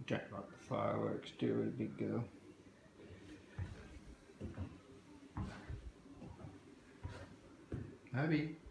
Check out the fireworks too, would be good. Hubby.